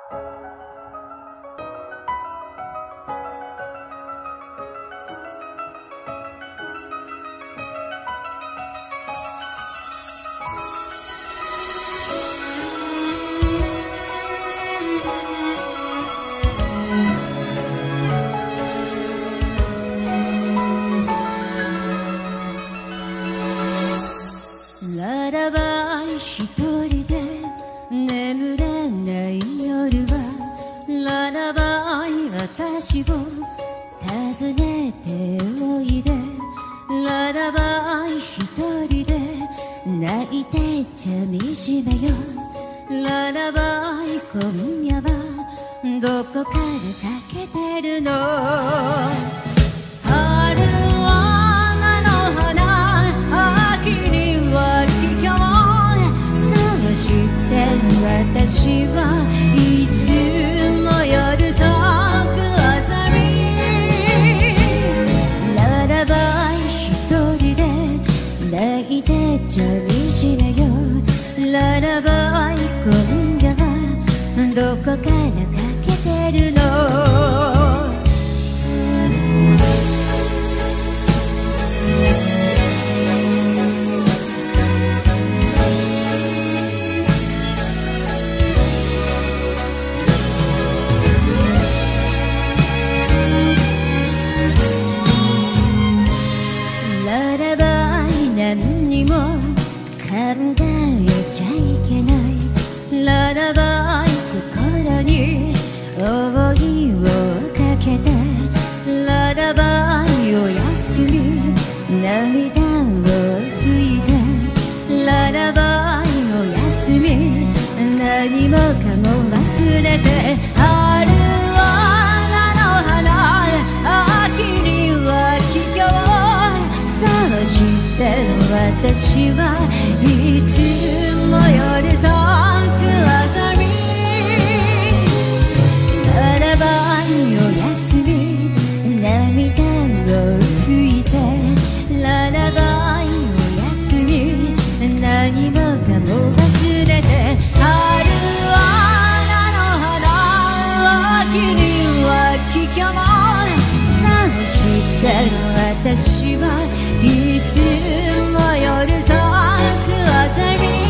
ララバイ一人で眠れない夜はララバイ私を訪ねておいでララバイ一人で泣いてちゃ惨めよララバイ今夜はどこからかけてるの春は菜の花秋には桔梗探して私はいつも夜咲くあざみララバイ一人で泣いてちゃ惨めよララバイ今夜はどこからかけてるのララバイ何にも考えちゃいけないララバイ心に思いをかけてララバイおやすみ涙を拭いてララバイおやすみ何もかも忘れて春は菜の花秋には桔梗そうして私はいつも夜咲くあざみララバイおやすみ涙を拭いてララバイおやすみ何もかも忘れて春は菜の花秋には桔梗そうして私はいつも夜咲くあざみ